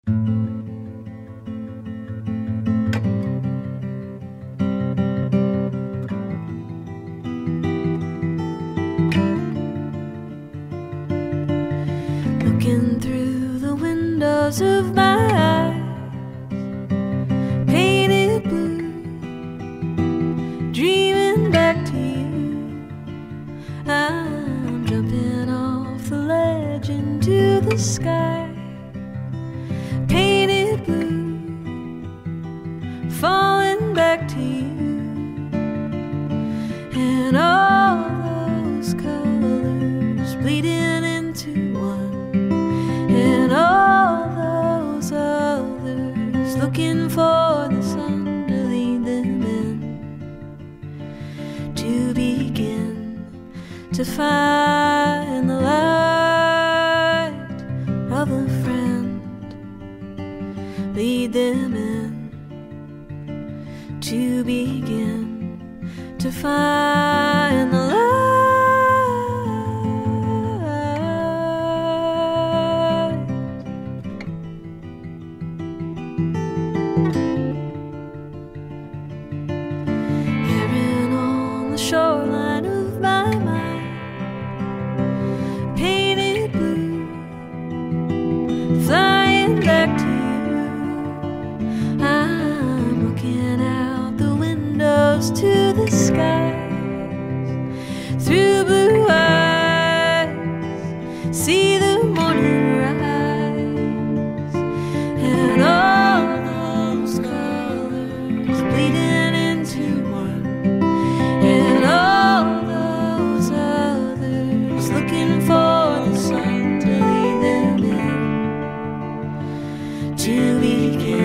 Looking through the windows of my eyes, painted blue, dreaming back to you. I'm jumping off the ledge into the sky, painted blue, falling back to you. And all those colors bleeding into one, and all those others looking for the sun to lead them in, to begin to find the light of a friend, lead them in, to begin to find the light. Heron on the shoreline of my mind, painted blue, flying back to you. I'm looking out the windows to the skies, through blue eyes, see the morning rise, and all those colors bleeding into one, and all those others looking for the sun to lead them in, to begin